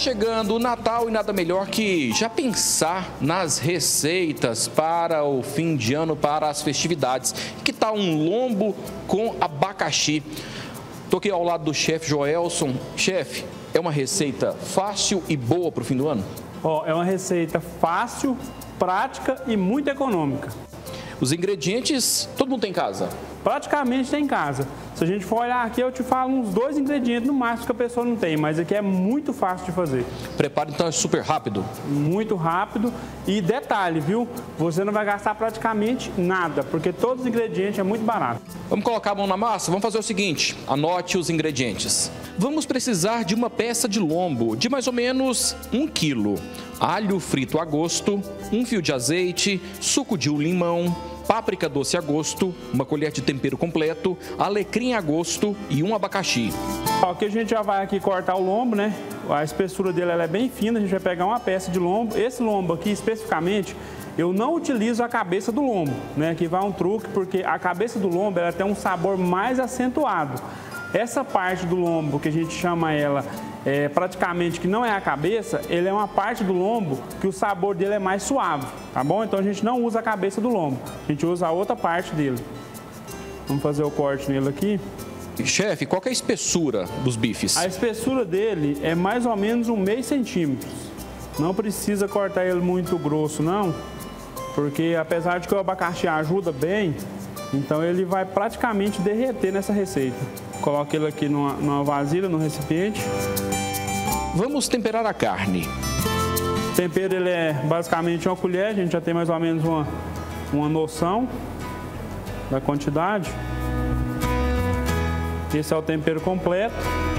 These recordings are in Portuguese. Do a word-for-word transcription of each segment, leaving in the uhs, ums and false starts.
chegando o Natal e nada melhor que já pensar nas receitas para o fim de ano, para as festividades. Que tal um lombo com abacaxi? Estou aqui ao lado do chefe Joelson. Chefe, é uma receita fácil e boa para o fim do ano? Ó, é uma receita fácil, prática e muito econômica. Os ingredientes, todo mundo tem em casa? Praticamente tem em casa. Se a gente for olhar aqui, eu te falo uns dois ingredientes no máximo que a pessoa não tem, mas aqui é muito fácil de fazer. Preparo então é super rápido? Muito rápido e detalhe, viu? Você não vai gastar praticamente nada, porque todos os ingredientes é muito barato. Vamos colocar a mão na massa? Vamos fazer o seguinte, anote os ingredientes. Vamos precisar de uma peça de lombo de mais ou menos um quilo. Alho frito a gosto, um fio de azeite, suco de um limão, páprica doce a gosto, uma colher de tempero completo, alecrim a gosto e um abacaxi. Aqui a gente já vai aqui cortar o lombo, né? A espessura dele ela é bem fina, a gente vai pegar uma peça de lombo. Esse lombo aqui, especificamente, eu não utilizo a cabeça do lombo, né? Aqui vai um truque, porque a cabeça do lombo ela tem um sabor mais acentuado. Essa parte do lombo, que a gente chama ela é, praticamente que não é a cabeça, ele é uma parte do lombo que o sabor dele é mais suave, tá bom? Então a gente não usa a cabeça do lombo, a gente usa a outra parte dele. Vamos fazer o corte nele aqui. Chefe, qual que é a espessura dos bifes? A espessura dele é mais ou menos um meio centímetro. Não precisa cortar ele muito grosso, não, porque apesar de que o abacaxi ajuda bem, então ele vai praticamente derreter nessa receita. Coloque ele aqui numa, numa vasilha, num recipiente. Vamos temperar a carne. O tempero ele é basicamente uma colher, a gente já tem mais ou menos uma, uma noção da quantidade. Esse é o tempero completo.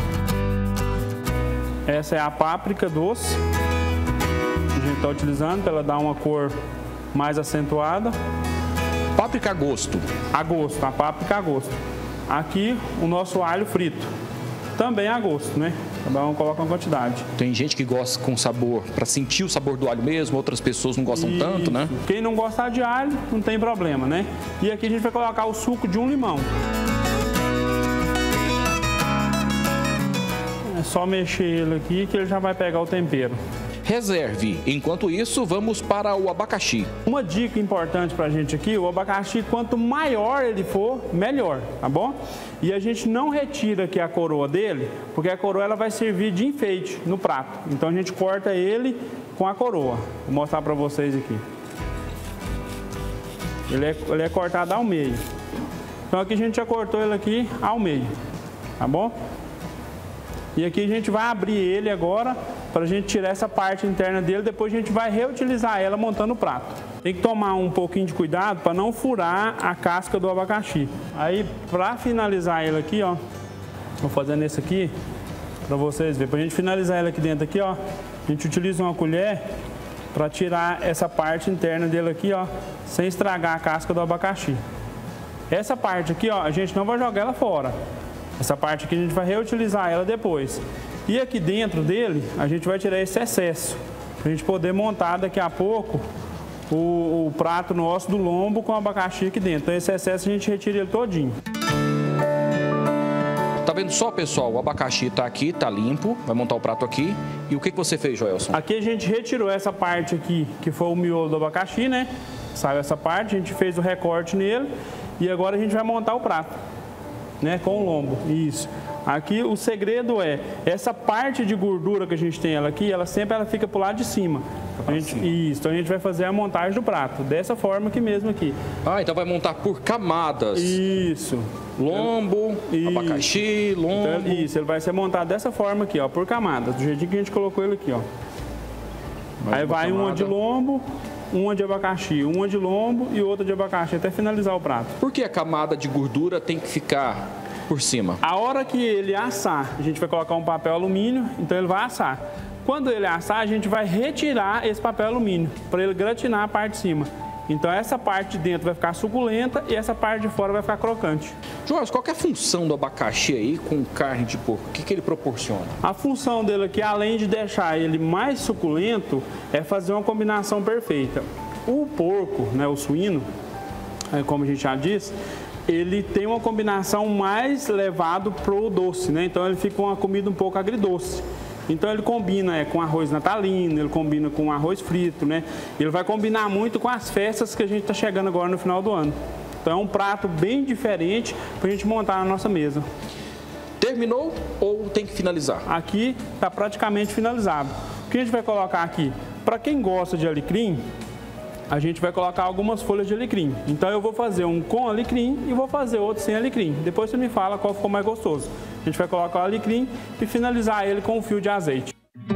Essa é a páprica doce que a gente está utilizando para ela dar uma cor mais acentuada. Páprica a gosto. A gosto, a páprica a gosto. Aqui o nosso alho frito, também a gosto, né? Cada um coloca uma quantidade. Tem gente que gosta com sabor, para sentir o sabor do alho mesmo, outras pessoas não gostam Isso. tanto, né? Quem não gostar de alho, não tem problema, né? E aqui a gente vai colocar o suco de um limão. É só mexer ele aqui que ele já vai pegar o tempero. Reserve. Enquanto isso, vamos para o abacaxi. Uma dica importante pra gente aqui, o abacaxi, quanto maior ele for, melhor, tá bom? E a gente não retira aqui a coroa dele, porque a coroa ela vai servir de enfeite no prato. Então a gente corta ele com a coroa. Vou mostrar pra vocês aqui. Ele é, ele é cortado ao meio. Então aqui a gente já cortou ele aqui ao meio, tá bom? E aqui a gente vai abrir ele agora para a gente tirar essa parte interna dele, depois a gente vai reutilizar ela montando o prato. Tem que tomar um pouquinho de cuidado para não furar a casca do abacaxi. Aí, para finalizar ele aqui, ó, vou fazer nesse aqui para vocês verem. Para a gente finalizar ele aqui dentro aqui, ó, a gente utiliza uma colher para tirar essa parte interna dele aqui, ó, sem estragar a casca do abacaxi. Essa parte aqui, ó, a gente não vai jogar ela fora. Essa parte aqui a gente vai reutilizar ela depois. E aqui dentro dele, a gente vai tirar esse excesso, para a gente poder montar daqui a pouco o, o prato nosso do lombo com abacaxi aqui dentro. Então esse excesso a gente retira ele todinho. Tá vendo só, pessoal? O abacaxi tá aqui, tá limpo. Vai montar o prato aqui. E o que, que você fez, Joelson? Aqui a gente retirou essa parte aqui, que foi o miolo do abacaxi, né? Saiu essa parte, a gente fez o recorte nele. E agora a gente vai montar o prato, né? Com o lombo, isso. Aqui o segredo é, essa parte de gordura que a gente tem ela aqui, ela sempre ela fica pro lado de cima. A gente, isso, então a gente vai fazer a montagem do prato, dessa forma aqui mesmo aqui. Ah, então vai montar por camadas. Isso. Lombo, isso. Abacaxi, lombo. Então, isso, ele vai ser montado dessa forma aqui, ó, por camadas, do jeitinho que a gente colocou ele aqui, ó. Mais Aí vai camada. Uma de lombo, uma de abacaxi, uma de lombo e outra de abacaxi, até finalizar o prato. Por que a camada de gordura tem que ficar por cima? A hora que ele assar, a gente vai colocar um papel alumínio, então ele vai assar. Quando ele assar, a gente vai retirar esse papel alumínio, para ele gratinar a parte de cima. Então essa parte de dentro vai ficar suculenta e essa parte de fora vai ficar crocante. Jorge, qual que é a função do abacaxi aí com carne de porco? O que, que ele proporciona? A função dele aqui, além de deixar ele mais suculento, é fazer uma combinação perfeita. O porco, né, o suíno, como a gente já disse, ele tem uma combinação mais levado pro doce, né? Então ele fica uma comida um pouco agridoce. Então ele combina é, com arroz natalino, ele combina com arroz frito, né? Ele vai combinar muito com as festas que a gente está chegando agora no final do ano. Então é um prato bem diferente para a gente montar na nossa mesa. Terminou ou tem que finalizar? Aqui está praticamente finalizado. O que a gente vai colocar aqui? Para quem gosta de alecrim, a gente vai colocar algumas folhas de alecrim. Então eu vou fazer um com alecrim e vou fazer outro sem alecrim. Depois você me fala qual ficou mais gostoso. A gente vai colocar o alecrim e finalizar ele com um fio de azeite.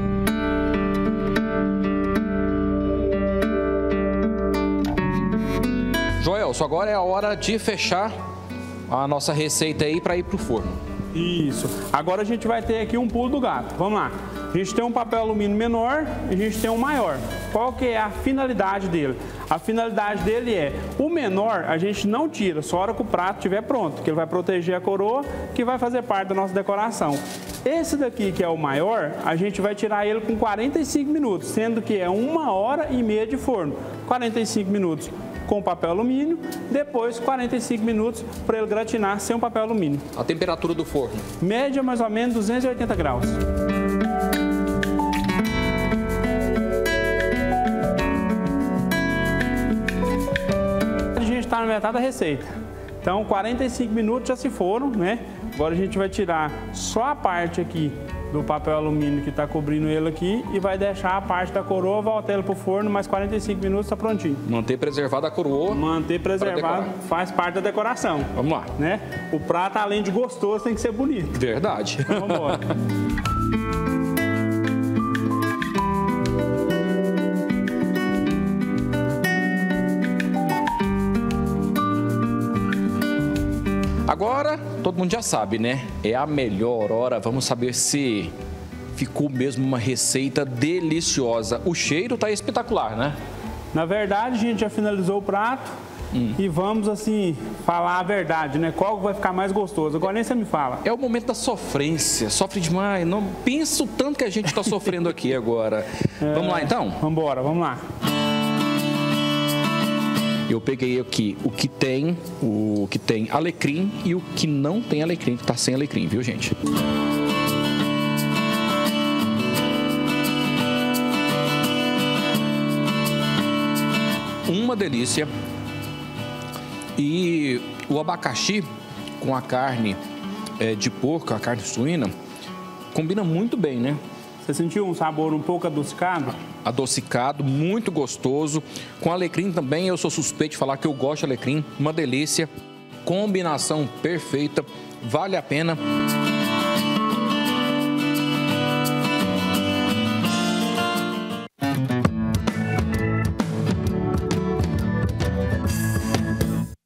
Joelson, agora é a hora de fechar a nossa receita aí para ir para o forno. Isso. Agora a gente vai ter aqui um pulo do gato. Vamos lá. A gente tem um papel alumínio menor e a gente tem um maior. Qual que é a finalidade dele? A finalidade dele é, o menor a gente não tira, só a hora que o prato estiver pronto, que ele vai proteger a coroa, que vai fazer parte da nossa decoração. Esse daqui, que é o maior, a gente vai tirar ele com quarenta e cinco minutos, sendo que é uma hora e meia de forno. quarenta e cinco minutos com papel alumínio, depois quarenta e cinco minutos para ele gratinar sem o papel alumínio. A temperatura do forno? Média mais ou menos duzentos e oitenta graus. A gente está na metade da receita. Então quarenta e cinco minutos já se foram, né? Agora a gente vai tirar só a parte aqui do papel alumínio que está cobrindo ele aqui e vai deixar a parte da coroa, voltar ele para o forno, mais quarenta e cinco minutos está prontinho. Manter preservada a coroa. Manter preservado faz parte da decoração. Vamos lá. Né? O prato, além de gostoso, tem que ser bonito. Verdade. Então, vamos embora. Agora, todo mundo já sabe, né? É a melhor hora. Vamos saber se ficou mesmo uma receita deliciosa. O cheiro tá espetacular, né? Na verdade, a gente já finalizou o prato hum. e vamos, assim, falar a verdade, né? Qual vai ficar mais gostoso? Agora nem você me fala. É o momento da sofrência. Sofre demais. Não pensa o tanto que a gente tá sofrendo aqui agora. É... Vamos lá, então? Vamos embora, vamos lá. Eu peguei aqui o que tem, o que tem alecrim e o que não tem alecrim, que tá sem alecrim, viu, gente? Uma delícia. E o abacaxi com a carne é, de porco, a carne suína, combina muito bem, né? Você sentiu um sabor um pouco adocicado? Adocicado, muito gostoso. Com alecrim também, eu sou suspeito de falar que eu gosto de alecrim. Uma delícia, combinação perfeita, vale a pena.